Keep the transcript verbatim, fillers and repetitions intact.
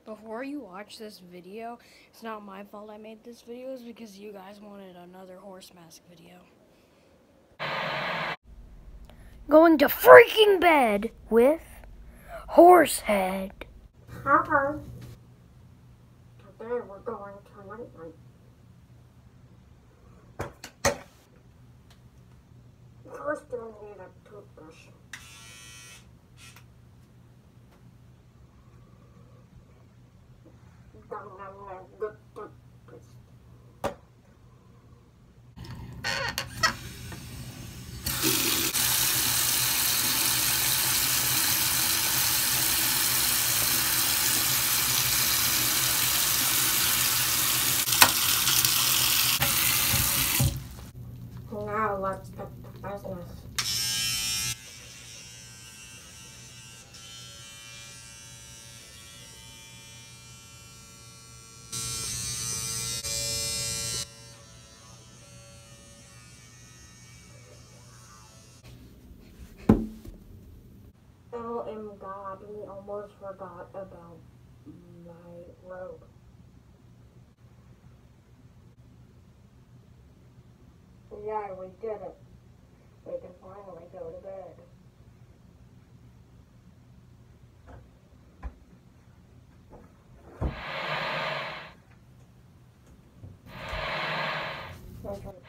Before you watch this video, it's not my fault I made this video, it's because you guys wanted another horse mask video. Going to freaking bed with Horsehead. Okay. Today we're going to night night. First you'll need a toothbrush. Dum dum dum, good toothpaste. Now let's get to business. Oh, and God, we almost forgot about my robe. Yeah, we did it. We can finally go to bed. Okay.